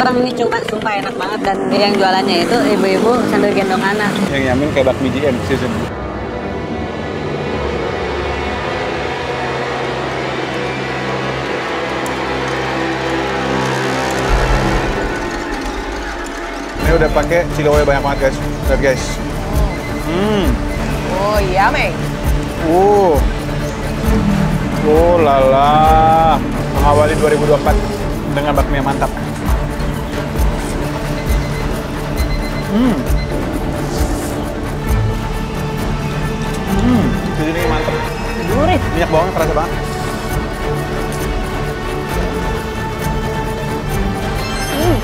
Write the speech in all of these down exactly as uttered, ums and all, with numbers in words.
Kerang ini cuma sumpah enak banget, dan yang jualannya itu ibu-ibu sambil gendong anak. Yang nyamin kayak bakmi G M season. Ini udah pakai chili oil banyak banget guys. Lihat guys. Hmm. Oh iya, Mei. Uh. Oh lala. Mengawali dua ribu dua puluh empat dengan bakmi yang mantap. Hmm. Hmm. Seasoningnya mantap. Gurih. Minyak bawangnya terasa banget. Hmm.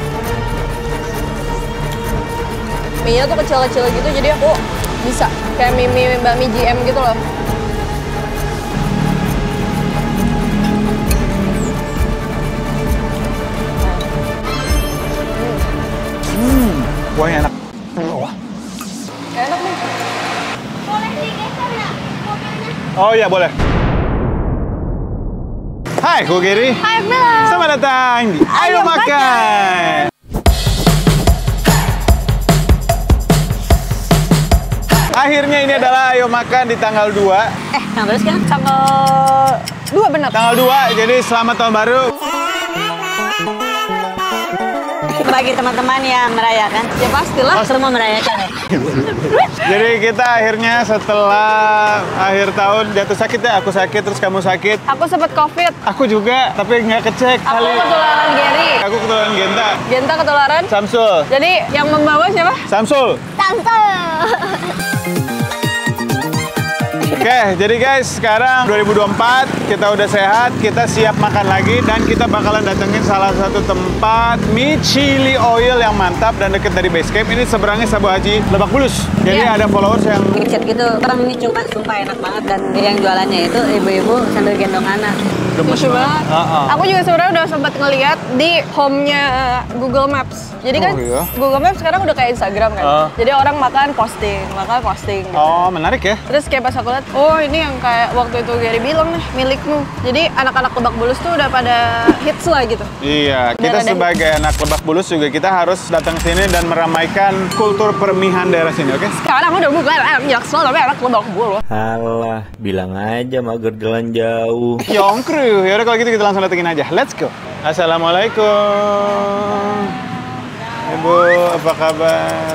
Mie-nya tuh kecil-kecil gitu, jadi aku bisa kayak mie-mie bakmi G M gitu loh. Hmm, kuahnya enak. Wah. Enak nih. Boleh digeser ya mobilnya? Oh iya boleh. Hai, Ku Geri. Hai, Bella. Selamat datang di Ayo, Ayo Makan. Makan. Akhirnya ini adalah Ayo Makan di tanggal dua. Eh, tanggal berapa sekarang? Tanggal dua bener. Tanggal dua, jadi selamat tahun baru. Bagi teman-teman yang merayakan. Ya pastilah. Semua merayakan ya. Jadi kita akhirnya setelah akhir tahun jatuh sakit ya, aku sakit terus kamu sakit. Aku sempet COVID. Aku juga, tapi nggak kecek. Aku Kali. ketularan Geri. Aku ketularan Genta. Genta ketularan. Samsul. Jadi yang membawa siapa? Samsul. Tante. Oke, jadi guys, sekarang dua ribu dua puluh empat, kita udah sehat, kita siap makan lagi, dan kita bakalan datengin salah satu tempat mie chili oil yang mantap dan deket dari base camp. Ini seberangnya Sabu Haji Lebak Bulus. Jadi Iya. ada followers yang Ngechat gitu, kerang ini cuma sumpah enak banget, dan yang jualannya itu ibu-ibu sambil gendong anak. gemes Lucu banget. Uh -uh. Aku juga sebenarnya udah sempat ngeliat di home-nya Google Maps. Jadi kan Oh, iya? Google Maps sekarang udah kayak Instagram kan. Uh. Jadi orang makan posting, makan posting. Gitu. Oh, menarik ya. Terus kayak pas aku lihat, oh ini yang kayak waktu itu Gary bilang nih, milikmu. Jadi anak-anak Lebak Bulus tuh udah pada hits lah gitu. Iya, Dan kita ada- sebagai anak Lebak Bulus juga kita harus datang sini dan meramaikan kultur permihan daerah sini, oke? Sekarang udah bukan anak Jaksel, tapi anak Lebak Bulus. Halah, bilang aja mager jalan jauh. Yongkru, yaudah kalau gitu kita langsung datengin aja. Let's go. Assalamualaikum. Ibu, apa kabar?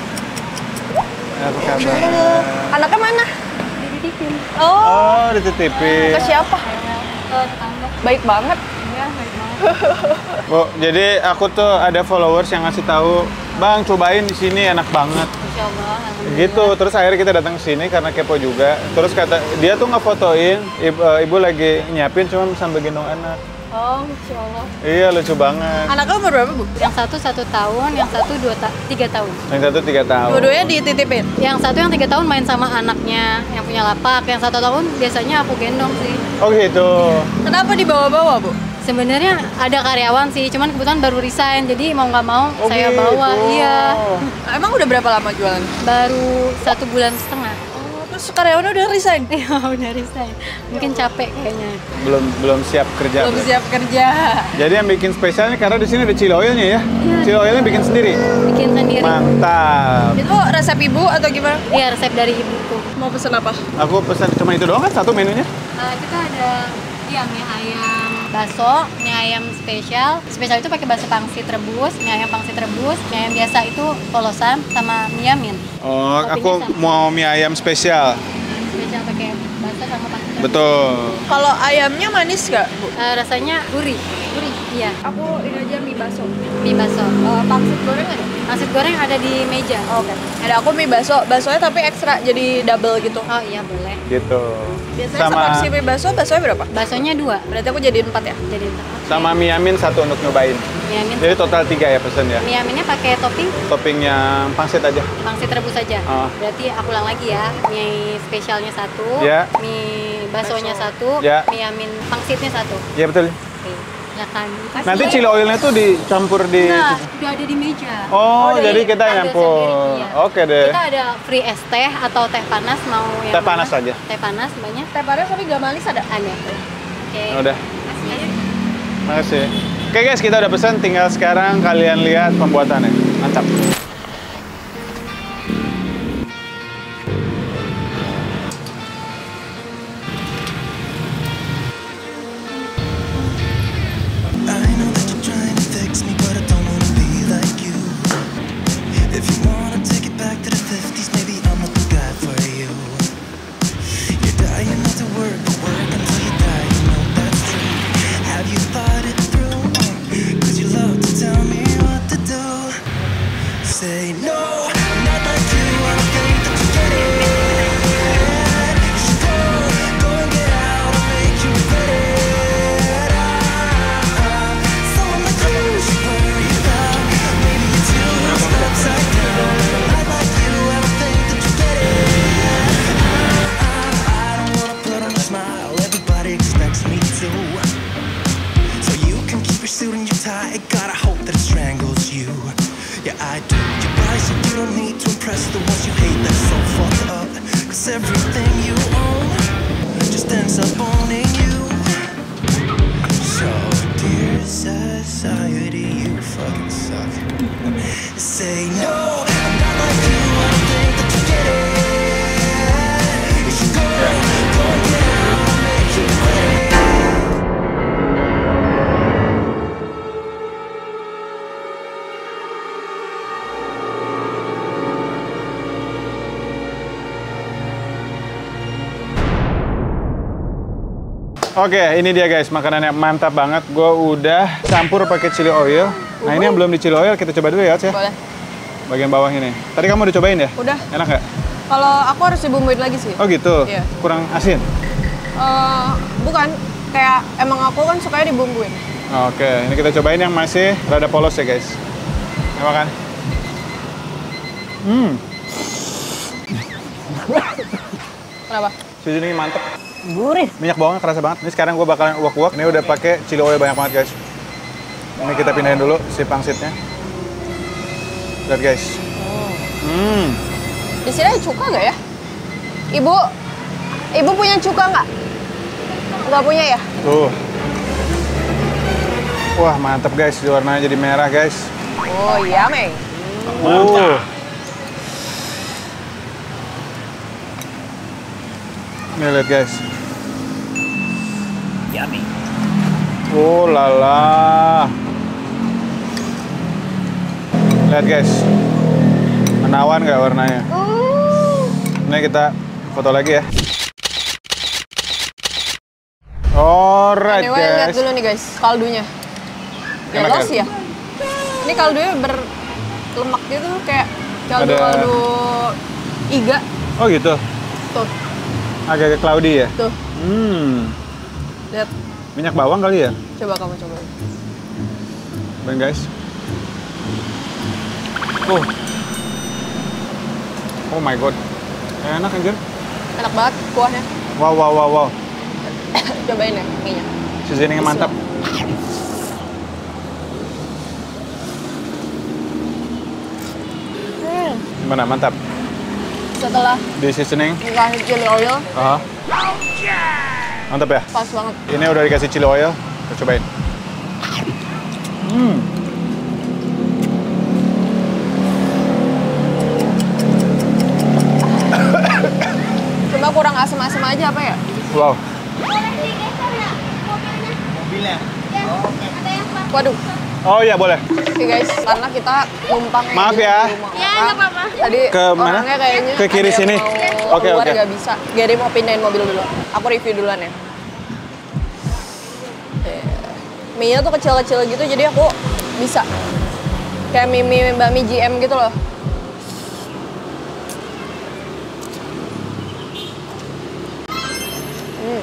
Apa kabar? Anaknya mana? Dititipin Oh, Oh, dititipin. ke siapa? ke tetangga. Baik banget. Iya, baik banget. Bu, jadi aku tuh ada followers yang ngasih tahu, Bang, cobain di sini enak banget. Insya Allah. alhamdulillah. Gitu, terus akhirnya kita datang ke sini karena kepo juga. Terus kata dia tuh ngefotoin, ibu, ibu lagi nyiapin cuma sambil gendong anak. Oh, Insya Allah. Iya, lucu banget. Anaknya umur berapa, Bu? Yang satu satu tahun, yang satu dua ta tiga tahun. Yang satu tiga tahun. Dua-duanya dititipin. Yang satu yang tiga tahun main sama anaknya yang punya lapak. Yang satu tahun biasanya aku gendong sih. Oh gitu. Kenapa dibawa-bawa, Bu? Sebenarnya ada karyawan sih, cuman kebetulan baru resign, jadi mau nggak mau Oh, saya gitu. bawa. Iya, Emang udah berapa lama jualan? baru satu bulan setengah. Oh, terus karyawannya udah resign? Iya, udah resign. Mungkin capek kayaknya. Belum belum siap kerja. Belum berarti. siap kerja. Jadi yang bikin spesialnya karena di sini ada chili oilnya ya. Iya. Chili oilnya bikin sendiri. Bikin sendiri. Mantap. Itu resep ibu atau gimana? Iya, resep dari ibuku. Mau pesen apa? Aku pesan cuma itu doang kan satu menunya? Uh, kita ada iya mie ayam bakso, mie ayam spesial. Spesial itu pakai bakso pangsit rebus, mie ayam pangsit rebus, mie ayam biasa itu polosan sama mie yamin. Oh, Toppingnya aku sama. mau mie ayam spesial. Spesial pakai bakso sama pangsit rebus. Betul. Kalau ayamnya manis nggak, Bu? Uh, rasanya gurih. Gurih. Iya, Aku ini aja mie bakso. mie bakso. Uh, pangsit goreng ada? Pangsit goreng ada di meja. Oke. Ada aku mie bakso, baksonya tapi ekstra jadi double gitu. Oh iya, boleh. Gitu. Biasanya sama seporsi mie bakso, baksonya berapa? Baksonya dua. Berarti aku jadiin empat ya? Jadi sama mie yamin satu untuk nyobain. mie yamin. Jadi total tiga ya pesen ya. Mie yaminnya pakai topping Toppingnya pangsit aja. pangsit rebus saja. Oh. Berarti aku ulang lagi ya. Mie spesialnya satu, Ya. mie baksonya satu, Ya. mie yamin pangsitnya satu. Iya betul. Oke, silakan. Nanti chili oilnya tuh dicampur di. Enggak, udah ada di meja. Oh, Oh, jadi jadi kita ambil nyampur. sendiri, iya. Oke deh. Kita ada free es teh atau teh panas mau yang Teh panas mana? aja. Teh panas banyak. Teh panas tapi gak manis ada? Ada. Oke. Udah. Makasih. Makasih. Oke guys, kita udah pesen, tinggal sekarang kalian lihat pembuatannya. Mantap. Everything you own just ends up owning you. So dear society, you fucking suck. Say no, I'm not like you, I don't think that you get it. You should go, go down, make you quit. Oke, ini dia guys, makanannya mantap banget. Gue udah campur pakai chili oil. Nah, ini yang belum di chili oil, kita coba dulu ya, Oce. Boleh. Bagian bawah ini. Tadi kamu udah cobain ya? Udah. Enak nggak? Kalau aku harus dibumbuin lagi sih. Oh gitu? Iya. Kurang asin? Eh, bukan. Kayak emang aku kan sukanya dibumbuin. Oke, ini kita cobain yang masih rada polos ya guys. Ini makan. Hmm. Kenapa? Seasoningnya mantep. Gurih. Minyak bawangnya kerasa banget. Ini sekarang gue bakalan uak-uak. Ini udah pakai chili oil banyak banget guys. Ini kita pindahin dulu si pangsitnya. Lihat guys. Hmm. Di sini ada cuka nggak ya? Ibu, ibu punya cuka nggak? Nggak punya ya? Tuh. Wah mantep guys. Warnanya jadi merah guys. Oh iya, Meng. Uh. Nih lihat guys. Yummy. Oh lala. Lihat guys. Menawan nggak warnanya? Ini kita foto lagi ya. Alright Anyway, lihat guys. dulu nih guys, kaldunya. Enak Jelas ya? ya? Ini kaldunya berlemak gitu, kayak kaldu-kaldu iga. Oh gitu. Tuh, Agak-agak cloudy ya. tuh. Hmm. Lihat. Minyak bawang kali ya? Coba kamu coba. Bang guys. Oh. Oh my god. Enak anjir. Enak banget kuahnya. Wow wow wow wow. Cobain ya minyak. Seasoningnya mantap. Hmm. Gimana? Mantap. Setelah Di seasoning. dikasih chili oil, Aha. Mantap ya? pas banget. Ini udah dikasih chili oil. Kita cobain. Hmm. Cuma kurang asem-asem aja apa ya? Wow. Waduh. Oh iya boleh. Oke guys, karena kita numpang Maaf di ya. rumah orang. Tadi Ke mana? orangnya kayaknya Ke kiri ada yang sini. mau Oke, keluar oke. nggak bisa. Jadi mau pindahin mobil dulu. Aku review duluan ya. Eh, mie-nya tuh kecil-kecil gitu, jadi aku bisa. Kayak mie-mie Mbak Mi G M gitu loh. Hmm.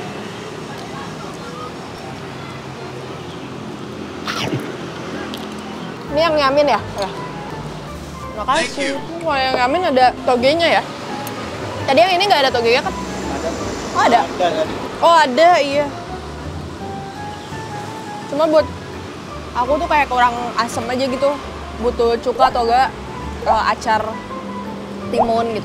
Ini yang nyamin ya? Ya. Makasih. Kalau yang nyamin ada togenya ya? Tadi yang ini nggak ada togenya kan? Oh ada? Oh ada, iya. Cuma buat aku tuh kayak kurang asem aja gitu. Butuh cuka atau enggak uh, acar timun gitu.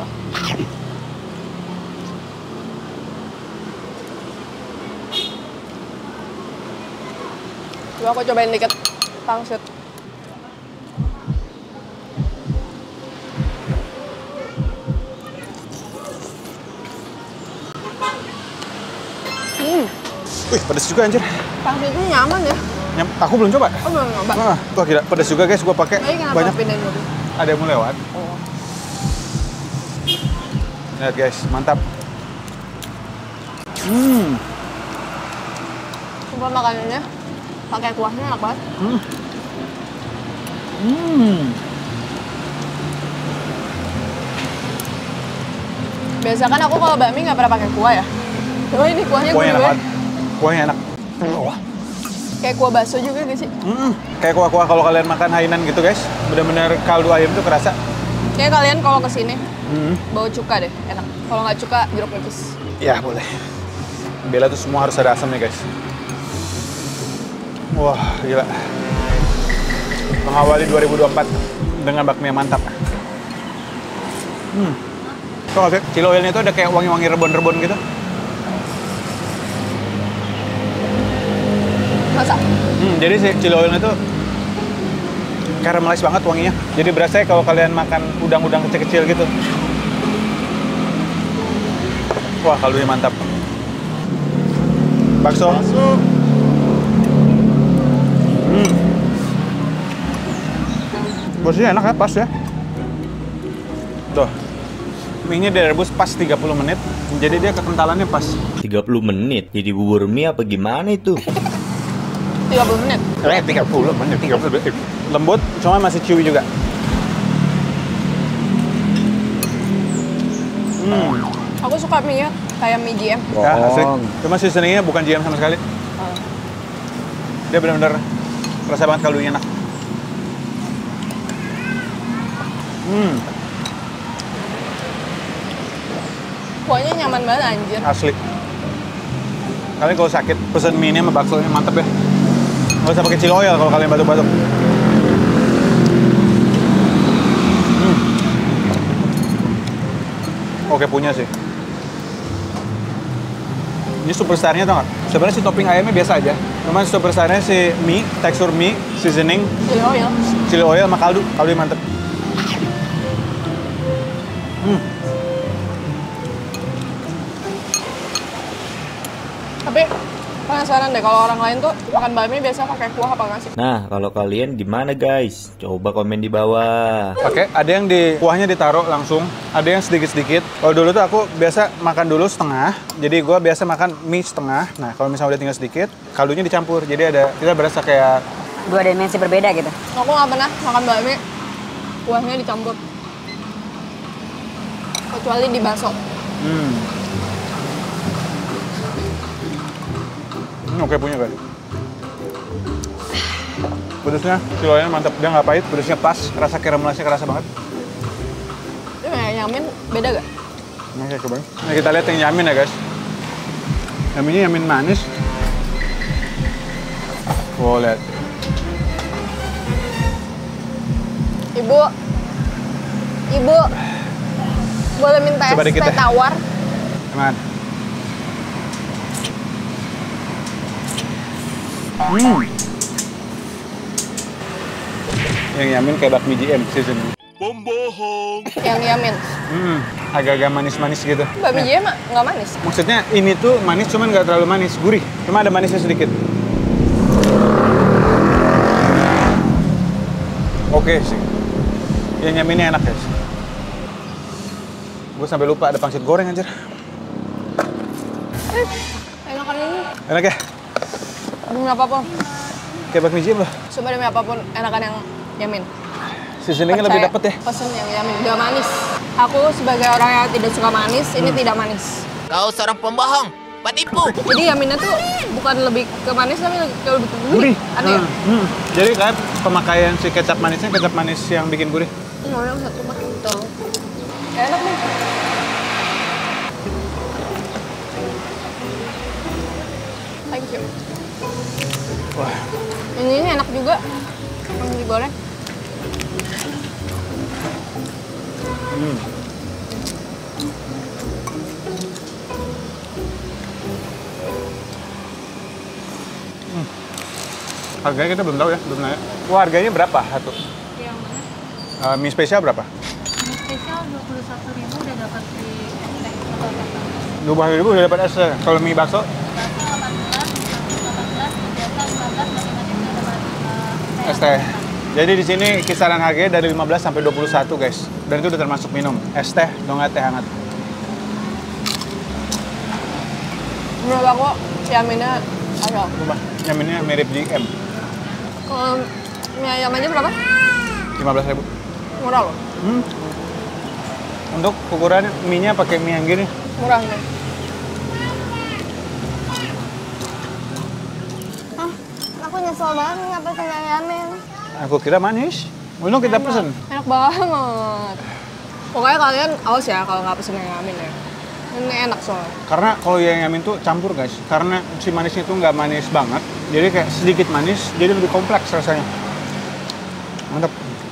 Coba aku cobain dikit. pangsit. Hmm, Wih, pedes juga anjir. pangsitnya nyaman ya. Nyam, aku belum coba. Oh, belum nyoba. Nah, wah gila, pedes juga guys, gua pakai Tadi kenapa banyak. pindahin mobil? Ada yang mau lewat. Oh. Lihat guys, mantap. Hmm. Sumpah makanannya pakai kuahnya enak banget. Hmm. Hmm. Biasa kan aku kalau bakmi nggak pernah pakai kuah ya. Cuma ini kuahnya Kuahnya gurih enak banget. banget. Kuahnya enak. Wah. Kayak kuah bakso juga gak sih? Hmm. Kayak kuah-kuah kalau kalian makan Hainan gitu guys. Bener-bener kaldu ayam tuh kerasa. Kayak kalian kalau kesini Hmm. bawa cuka deh, enak. Kalau nggak cuka, jeruk nipis. Ya boleh. Bella tuh semua harus ada asamnya guys. Wah gila. Mengawali dua ribu dua puluh empat dengan bakmi yang mantap. Hmm. Tuh nggak sih? Chili oilnya tuh ada kayak wangi-wangi rebon-rebon gitu. Masa? Hmm, jadi si chili oilnya tuh caramelized banget wanginya. Jadi berasa kalau kalian makan udang-udang kecil-kecil gitu. Wah, kaldunya mantap. Bakso. Hmm. Porsinya enak ya, pas ya. Tuh. Mie-nya direbus pas tiga puluh menit. Jadi dia kekentalannya pas. tiga puluh menit jadi bubur mie apa gimana itu? tiga puluh menit. Eh, tiga puluh menit, tiga puluh menit. Lembut, cuma masih chewy juga. Hmm. Aku suka mie-nya kayak mie G M. Ya, asli. Cuma seasoningnya bukan G M sama sekali. Dia benar-benar rasa banget kaldunya enak. Hmm, Kuahnya nyaman banget anjir. asli. Kalian kalau sakit, pesen mie ini sama baksonya mantep ya. Nggak usah pakai chili oil kalau kalian batuk-batuk. Hmm. Oke punya sih. Ini superstarnya tau nggak? Sebenarnya si topping ayamnya biasa aja. Cuman superstarnya si mie, tekstur mie, seasoning, Chili oil. chili oil sama kaldu. Kaldunya mantep. Hmm. Tapi penasaran deh kalau orang lain tuh makan bakmi biasa pakai kuah apa nggak sih? Nah, kalau kalian gimana guys? Coba komen di bawah. Pakai, ada yang di kuahnya ditaruh langsung, ada yang sedikit-sedikit. Kalau dulu tuh aku biasa makan dulu setengah, jadi gue biasa makan mie setengah. Nah, kalau misalnya udah tinggal sedikit, kaldunya dicampur. Jadi ada, kita berasa kayak Dua dimensi berbeda gitu. Aku nggak pernah makan bakmi kuahnya dicampur. Kecuali di bakso. hmm. Hmm, oke punya kan. Pedasnya, silonya mantap. Dia nggak pahit, pedasnya pas. Rasa caramelized-nya kerasa banget. Ini kayak nyamin beda gak? Nah, saya cobain. Nah, kita lihat yang yamin ya guys. Yaminnya yamin manis. Wow, lihat. Ibu, ibu, boleh minta es Coba dikit teh deh. tawar? Gimana? Hmm. Yang yamin kayak bakmi G M season. Yang yamin. Hmm, agak-agak manis-manis gitu. Bakmi J mah nggak manis. Maksudnya ini tuh manis cuman nggak terlalu manis, gurih. Cuma ada manisnya sedikit. Oke sih. Yang nyaminnya enak guys. Gue sampai lupa ada pangsit goreng anjir. Eh, enakan ini. Enak ya? Demi apapun. Kayak bakmi G M loh. Coba demi apapun enakan yang yamin. Seasoningnya lebih Percaya, dapet ya. Pesen yang yamin, gak manis. Aku sebagai orang yang tidak suka manis, ini Hmm. tidak manis. Kau seorang pembohong, penipu. Jadi yaminnya tuh bukan lebih ke manis, tapi lebih ke lebih ke gurih. Gurih. Aneh ya? Hmm, hmm. Jadi kan pemakaian si kecap manisnya kecap manis yang bikin gurih. Mau yang satu mah. Tuh. Enak nih. Thank you. Wah. Ini, ini enak juga. Yang digoreng. Hmm. Harganya kita belum tahu ya, belum nanya. Wah, harganya berapa satu? Yang mana? Uh, mie spesial berapa? Mie spesial dua puluh satu ribu udah dapat free es teh atau apa? dua puluh ribu udah dapat es teh. Kalau mie bakso? Bakso delapan belas, delapan belas, biasa lima belas, masing-masing udah dapat uh, Es teh. Jadi di sini kisaran harganya dari lima belas sampai dua puluh satu, guys. Dan itu udah termasuk minum. Es teh, donat teh hangat. Menurut aku, Yaminnya ada. Coba, nyaminnya mirip G M. Kalau mie ayam aja berapa? lima belas ribu. Murah loh. Hmm. Untuk ukuran mie-nya pakai mie yang gini. Murah nih. Ah, aku nyesel banget nggak pesen Yamin. Aku kira manis. Untung kita pesen. Enak banget. Pokoknya kalian awas ya kalau nggak pesen yang Yamin ya. Ini enak soalnya. Karena kalau yang yamin tuh campur, guys. Karena si manisnya tuh nggak manis banget. Jadi kayak sedikit manis, jadi lebih kompleks rasanya. Mantap.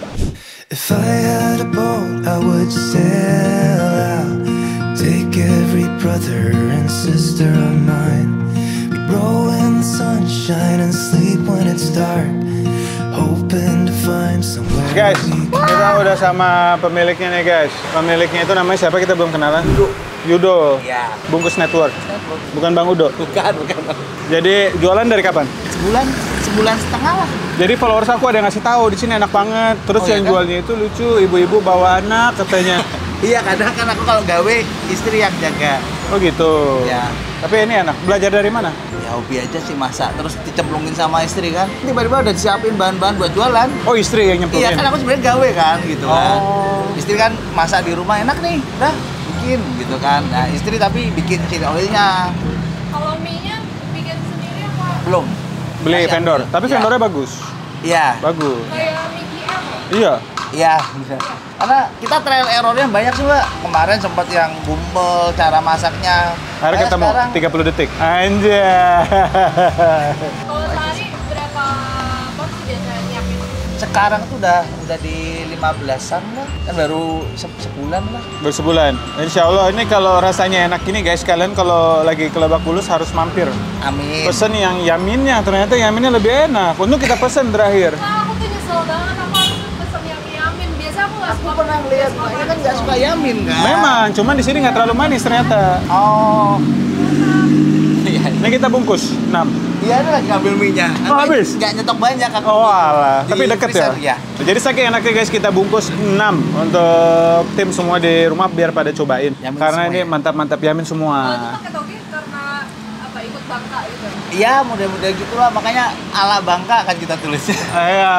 If I had a boat, I would sail out. Take every brother and sister of mine. We'd row in the sunshine and sleep when it's dark. Hoping to find somewhere. Guys, kita udah sama pemiliknya nih, guys. Pemiliknya itu namanya siapa? Kita belum kenalan. Yudo. Yudo. Iya. Bungkus Network. Bukan Bang Udo. Bukan, bukan. Jadi jualan dari kapan? Sebulan, sebulan setengah lah. Jadi followers aku ada yang ngasih tahu di sini enak banget. Terus Oh, iya yang kan? jualnya itu lucu, ibu-ibu bawa anak katanya. Iya, kadang kan aku kalau gawe istri yang jaga. Oh gitu. Ya. Tapi ini enak. Belajar dari mana? Ya hobi aja sih masak, terus dicemplungin sama istri kan. Tiba-tiba udah disiapin bahan-bahan buat jualan. Oh istri yang nyemplungin. Iya kan aku sebenarnya gawe kan gitu kan. Oh. Istri kan masak di rumah enak nih, udah bikin gitu kan. Nah istri tapi bikin chili oilnya Kalau mie-nya bikin sendiri apa? belum. Beli Masih vendor. aku- Tapi Iya. vendornya bagus. Iya, Bagus. Kayak mie G M. Iya. iya. Karena kita trial errornya banyak sih mbak. Kemarin sempat yang gumpel cara masaknya. Akhirnya Kayak ketemu sekarang tiga puluh detik. Anjay. Kalau sehari berapa porsi biasanya nyiapin? sekarang tuh udah udah di lima belasan lah. Kan baru se- sebulan lah. Baru sebulan. Insya Allah ini kalau rasanya enak ini guys, kalian kalau lagi ke Lebak Bulus harus mampir. Amin. Pesen yang yaminnya, ternyata yaminnya lebih enak. Untuk kita pesen terakhir. Nah, aku tuh nyesel banget aku harus pesen yang Yamin. Biasa aku nggak Aku suka pernah lihat, makanya kan nggak suka yamin kan. Memang, cuman di sini nggak terlalu manis ternyata. Oh. Iya. Ini kita bungkus enam. Iya, ada lagi ngambil mie-nya. Oh, habis? Nggak nyetok banyak aku. Oh alah, Di tapi deket ya? freezer, ya. Jadi saking enaknya guys, kita bungkus enam untuk tim semua di rumah biar pada cobain. Yamin Karena semua ini ya? mantap-mantap yamin semua. Kalau itu pakai toge karena apa ikut bangka gitu. Iya, model-model gitulah. Makanya ala Bangka akan kita tulis. Iya.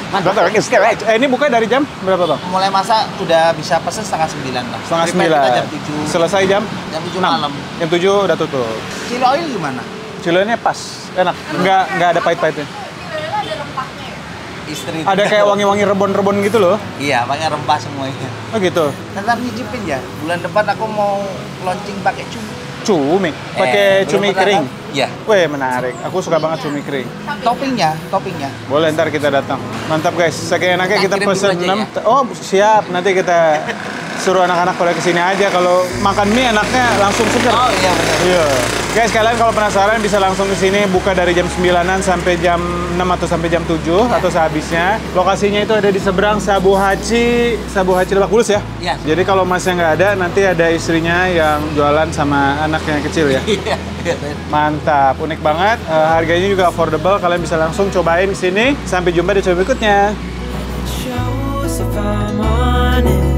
Eh ini buka dari jam berapa bang? Mulai masak udah bisa pesen setengah sembilan lah. Setengah Prepare sembilan. kita jam tujuh. Selesai jam? Jam tujuh enam. malam. Jam tujuh udah tutup. Chili oil gimana? Cilenya pas, enak. Nggak, nggak ada pahit-pahitnya. Ini ada rempahnya ya. Istri. Ada kayak wangi-wangi rebon-rebon gitu loh. Iya, pakai rempah semuanya. Oh gitu. Tetap nyicipin ya. Bulan depan aku mau launching pakai cumi. Cumi, pakai Eh, cumi belum pernah kering. kan? Iya. Weh menarik. Aku suka banget cumi kering. Toppingnya, toppingnya. Boleh ntar kita datang. Mantap guys. Saking enaknya Kita kita kirim dulu pesen aja enam. ya. Oh siap. Nanti kita suruh anak-anak pada kesini aja. Kalau makan mie enaknya langsung seger. Oh iya benar. Iya. Guys, kalian kalau penasaran bisa langsung ke sini, buka dari jam sembilanan sampai jam enam atau sampai jam tujuh atau sehabisnya. Lokasinya itu ada di seberang Sabu Haci, Sabu Haci Lebak Bulus ya. Iya. Jadi kalau masnya nggak ada, nanti ada istrinya yang jualan sama anaknya yang kecil ya. Iya. iya. Mantap, unik banget. Eh, harganya juga affordable. Kalian bisa langsung cobain ke sini. Sampai jumpa di coba berikutnya. Shows if I'm on it.